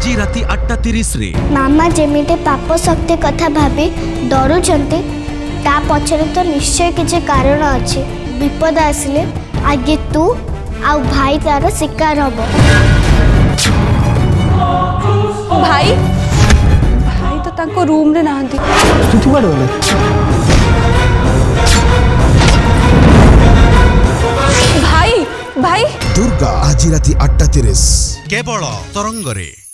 आज राति 8:30 रे। मामा जेमिटे पाप शक्ति कथा भाबी डरुचंती ता पछरे तो निश्चय किछि कारण अछि। विपद आसले आगे तू आ भाई तार शिकार हबो। भाई भाई तो ताको रूम रे नाहंती। स्तुति बाड़ वाला भाई भाई दुर्गा आज राति 8:30 केवल तरंग रे।